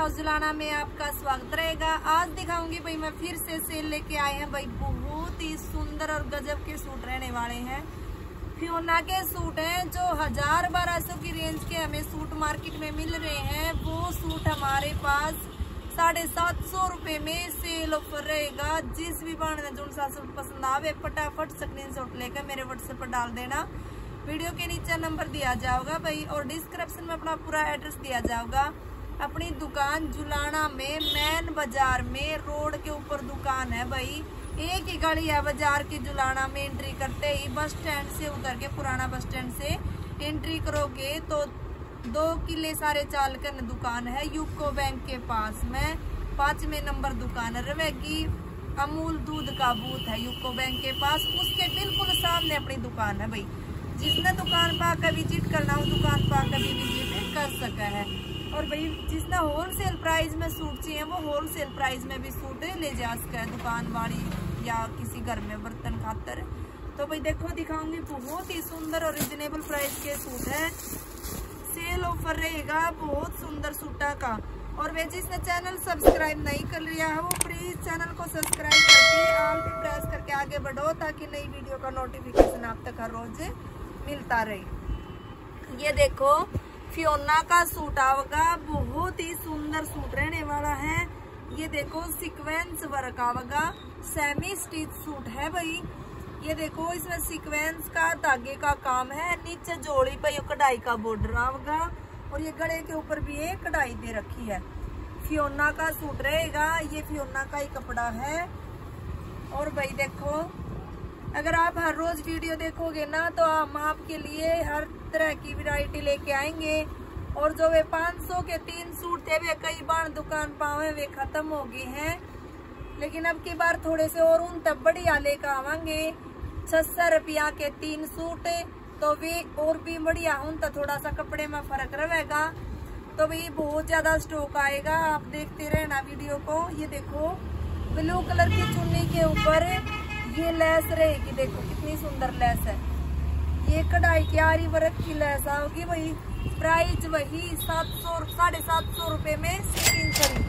House Julana में आपका स्वागत रहेगा। आज दिखाऊंगी भाई मैं फिर से सेल लेके आए हैं भाई, बहुत ही सुंदर और गजब के सूट रहने वाले हैं। फियोना के सूट हैं जो 1000-1200 की रेंज के हमें सूट मार्केट में मिल रहे हैं, वो सूट हमारे पास 750 रुपए में सेल ऑफर रहेगा। जिस भी बहन जो सा सूट पसंद आवे फटाफट स्क्रीनशॉट लेकर मेरे व्हाट्सएप पर डाल देना। वीडियो के नीचे नंबर दिया जाएगा भाई और डिस्क्रिप्शन में अपना पूरा एड्रेस दिया जाएगा। अपनी दुकान जुलाना में मेन बाजार में रोड के ऊपर दुकान है भाई। एक ही गली है बाजार की, जुलाना में एंट्री करते ही बस स्टैंड से उतर के पुराना बस स्टैंड से एंट्री करोगे तो 2 किले सारे चाल कर दुकान है। यूको बैंक के पास में 5वें नंबर दुकान रहेगी। अमूल दूध का बूथ है यूको बैंक के पास, उसके बिल्कुल सामने अपनी दुकान है भाई। जिसने दुकान पर आकर विजिट करना हो दुकान पर आकर भी विजिट कर सका है। और भाई जिसने होलसेल प्राइस में सूट चाहिए वो होलसेल प्राइस में भी सूट ले जा सका है दुकान वाली या किसी घर में बर्तन खातर। तो भाई देखो दिखाऊंगी, बहुत ही सुंदर और रिजनेबल प्राइस के सूट है। सेल ऑफर रहेगा बहुत सुंदर सूटा का। और वे जिसने चैनल सब्सक्राइब नहीं कर लिया है वो प्लीज चैनल को सब्सक्राइब करके ऑल पे प्रेस करके आगे बढ़ो ताकि नई वीडियो का नोटिफिकेशन आप तक हर रोज मिलता रहे। ये देखो फियोना का सूट आवेगा, बहुत ही सुंदर सूट रहने वाला है। ये देखो सीक्वेंस वर्क आवेगा, सेमी स्टिच सूट है भाई। ये देखो इसमें सीक्वेंस का धागे का काम है, नीचे जोड़ी पे ये कढ़ाई का बॉर्डर आवेगा और ये गले के ऊपर भी एक कढ़ाई दे रखी है। फियोना का सूट रहेगा, ये फियोना का ही कपड़ा है। और भाई देखो अगर आप हर रोज वीडियो देखोगे ना तो हम आपके लिए हर तरह की वैरायटी लेके आएंगे। और जो वे 500 के 3 सूट थे वे कई बार दुकान पावे वे खत्म हो गए हैं, लेकिन अब की बार थोड़े से और उन तब बढ़िया लेकर आवांगे। 600 रुपया के 3 सूट तो वे और भी बढ़िया हूं तो थोड़ा सा कपड़े में फर्क रहेगा। तो भाई बहुत ज्यादा स्टॉक आएगा, आप देखते रहना वीडियो को। ये देखो ब्लू कलर की चुन्नी के ऊपर ये लेस रहेगी, देखो कितनी सुंदर लेस है। ये कढ़ाई की आरी वर्क की लेस होगी भाई। प्राइस वही 750 रुपए में शिपिंग फ्री।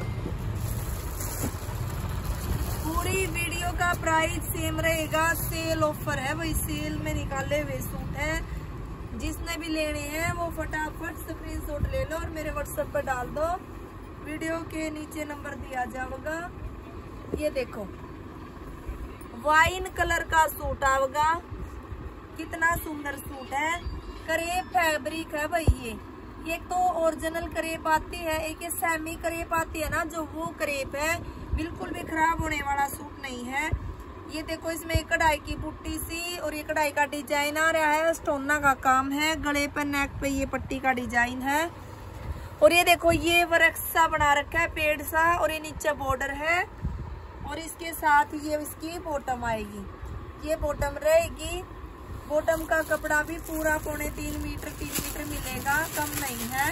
पूरी वीडियो का प्राइस सेम रहेगा। सेल ऑफर है भाई, सेल में निकाले हुए सूट हैं। जिसने भी लेने हैं वो फटाफट स्क्रीनशॉट ले लो और मेरे व्हाट्सएप पर डाल दो। वीडियो के नीचे नंबर दिया जाएगा। ये देखो वाइन कलर का सूट आवेगा, कितना सुंदर सूट है। करेप फैब्रिक है भाई। ये एक तो ओरिजिनल करेप आती है, एक ये सेमी करेप आती है ना जो वो करेप है, बिल्कुल भी खराब होने वाला सूट नहीं है। ये देखो इसमें कढ़ाई की बुट्टी सी और ये कढ़ाई का डिजाइन आ रहा है, स्टोना का काम है। गले पर नेक पे ये पट्टी का डिजाइन है। और ये देखो ये वर्क सा बना रखा है पेड़ सा, और ये नीचे बॉर्डर है। और इसके साथ ये इसकी बॉटम आएगी, ये बॉटम रहेगी। बॉटम का कपड़ा भी पूरा 3.25 मीटर 3 मीटर मिलेगा, कम नहीं है।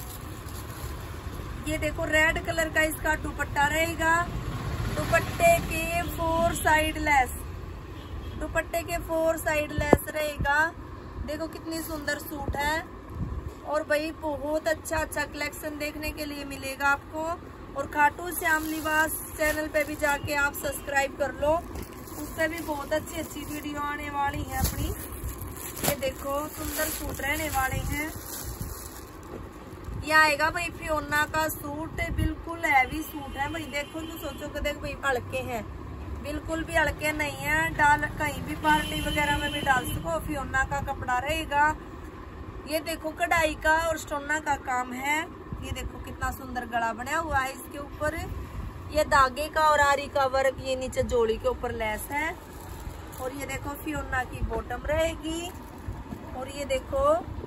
ये देखो रेड कलर का इसका दुपट्टा रहेगा। दुपट्टे के 4 साइड लेस, दुपट्टे के 4 साइड लेस रहेगा। देखो कितनी सुंदर सूट है। और भाई बहुत अच्छा कलेक्शन देखने के लिए मिलेगा आपको। और खाटू श्याम लिबास चैनल पे भी जाके आप सब्सक्राइब कर लो, उससे भी बहुत अच्छी वीडियो आने वाली है अपनी। ये देखो सुंदर सूट रहने वाले हैं। ये आएगा भाई फियोना का सूट, बिल्कुल हैवी सूट है भाई। देखो तो सोचो कि देख भाई हल्के हैं, बिल्कुल भी हल्के नहीं है। डाल कहीं भी पार्टी वगैरह में भी डाल सको। फियोना का कपड़ा रहेगा। ये देखो कढ़ाई का और स्टोना का काम है। ये देखो कितना सुंदर गला बना हुआ है इसके ऊपर। ये धागे का और आरी का वर्क ये नीचे जोड़ी के ऊपर लेस है। और ये देखो फियोना की बॉटम रहेगी। और ये देखो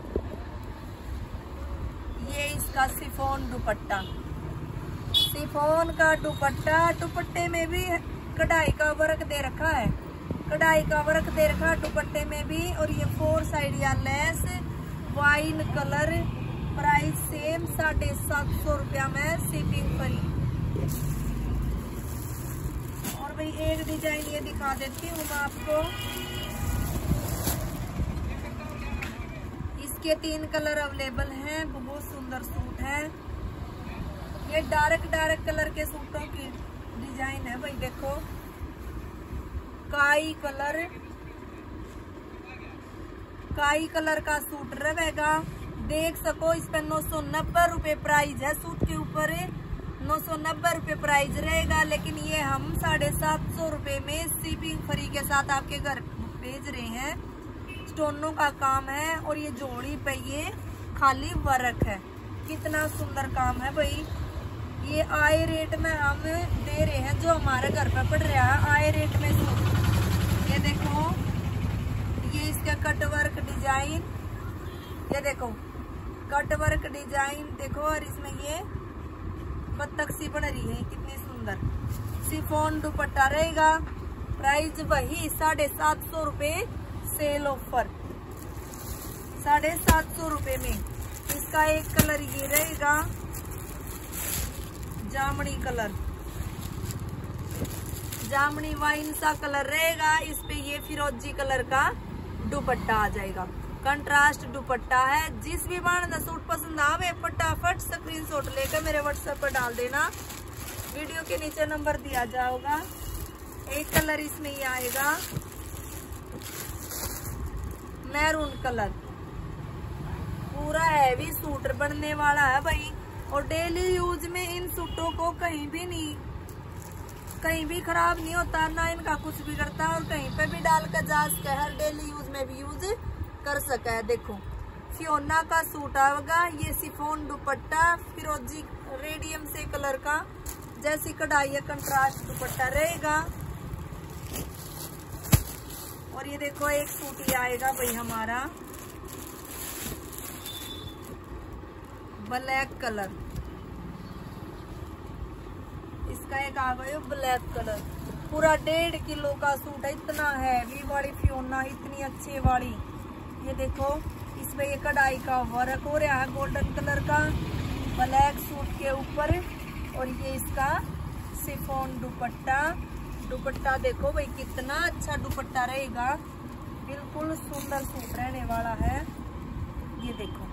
ये इसका शिफॉन दुपट्टा, शिफॉन का दुपट्टा। दुपट्टे में भी कढ़ाई का वर्क दे रखा है, कढ़ाई का वर्क दे रखा दुपट्टे में भी। और ये 4 साइड या lace, wine colour. Price same 750 रुपया में शिपिंग फ्री। और भाई एक डिजाइन ये दिखा देती हूँ मैं आपको। इसके 3 कलर अवेलेबल हैं, बहुत सुंदर सूट है। ये डार्क कलर के सूटों की डिजाइन है भाई। देखो काई कलर का सूट रहेगा। देख सको इस पे 990 रुपए प्राइस है। सूट के ऊपर 990 रुपए प्राइस रहेगा, लेकिन ये हम 750 रुपए में शिपिंग फ्री के साथ आपके घर भेज रहे हैं। स्टोनों का काम है और ये जोड़ी पे ये खाली वर्क है। कितना सुंदर काम है भाई। ये आए रेट में हम दे रहे हैं, जो हमारे घर पे पड़ रहा है आए रेट में सूट। ये देखो ये इसका कट वर्क डिजाइन, ये देखो कट वर्क डिजाइन देखो, और इसमें ये बत्तख सी बन रही है, कितनी सुंदर। शिफॉन दुपट्टा रहेगा। प्राइस वही 750 रुपए, सेल ऑफर 750 रुपए में। इसका एक कलर ये रहेगा जामनी कलर, जामनी वाइन सा कलर रहेगा। इस पे ये फिरोजी कलर का दुपट्टा आ जाएगा। कंट्रास्ट दुपट्टा है। जिस भी बार सूट पसंद आवे फटाफट स्क्रीनशॉट लेकर मेरे व्हाट्सएप पर डाल देना। वीडियो के नीचे नंबर दिया जाएगा। एक कलर इसमें ही आएगा मैरून कलर। पूरा हैवी सूट बनने वाला है भाई, और डेली यूज में इन सूटों को कहीं भी खराब नहीं होता, ना इनका कुछ बिगड़ता, और कहीं पे भी डाल कर जा सके, हर डेली यूज में भी यूज कर सका है। देखो फियोना का सूट आएगा। ये शिफॉन दुपट्टा फिरोजी रेडियम से कलर का, जैसी कढ़ाई है कंट्रास्ट दुपट्टा रहेगा। और ये देखो एक सूट ही आएगा भाई हमारा ब्लैक कलर। इसका एक आ गया ब्लैक कलर। पूरा 1.5 किलो का सूट है। इतना हैवी वाली फियोना, इतनी अच्छी वाली। ये देखो इसमें ये कढ़ाई का वर्क हो रहा है गोल्डन कलर का ब्लैक सूट के ऊपर। और ये इसका शिफॉन दुपट्टा देखो भाई, कितना अच्छा दुपट्टा रहेगा। बिल्कुल सुंदर सूट रहने वाला है। ये देखो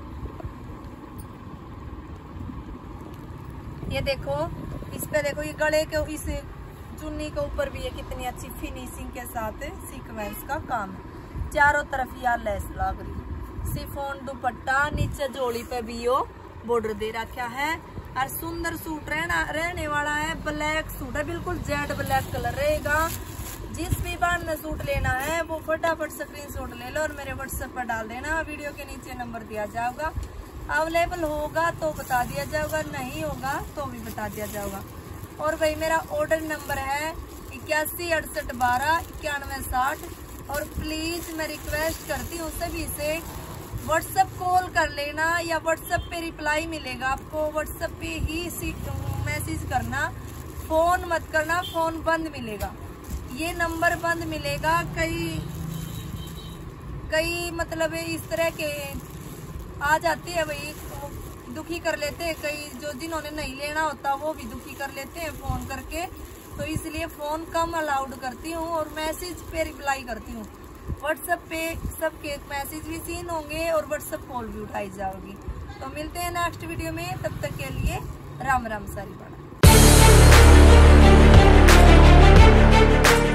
इस पे देखो ये गले के इस चुन्नी के ऊपर भी ये कितनी अच्छी फिनिशिंग के साथ सीक्वेंस का काम है। चारों तरफ यार लेस लग रही। शिफॉन दुपट्टा, नीचे जोड़ी पे भी यो बॉर्डर दे रखा है। और सुंदर सूट रहने वाला है। ब्लैक सूट है, बिल्कुल जेड ब्लैक कलर रहेगा। जिस भी बार ने सूट लेना है वो फटाफट स्क्रीनशॉट ले लो और मेरे व्हाट्सएप पर डाल देना। वीडियो के नीचे नंबर दिया जाएगा। अवेलेबल होगा तो बता दिया जाएगा, नहीं होगा तो भी बता दिया जाएगा। और भाई मेरा ऑर्डर नंबर है 8168129160। और प्लीज मैं रिक्वेस्ट करती हूँ सभी से व्हाट्सएप कॉल कर लेना, या व्हाट्सएप पे रिप्लाई मिलेगा आपको। व्हाट्सएप पे ही मैसेज करना, फोन मत करना, फोन बंद मिलेगा। ये नंबर बंद मिलेगा। कई मतलब इस तरह के आ जाती है भाई, दुखी कर लेते हैं कई, जो जिन्होंने नहीं लेना होता वो भी दुखी कर लेते हैं फोन करके। तो इसलिए फोन कम अलाउड करती हूँ और मैसेज पे रिप्लाई करती हूँ। व्हाट्सएप पे सबके मैसेज भी सीन होंगे और व्हाट्सएप कॉल भी उठाई जाओगी। तो मिलते हैं नेक्स्ट वीडियो में, तब तक के लिए राम राम सारी बात।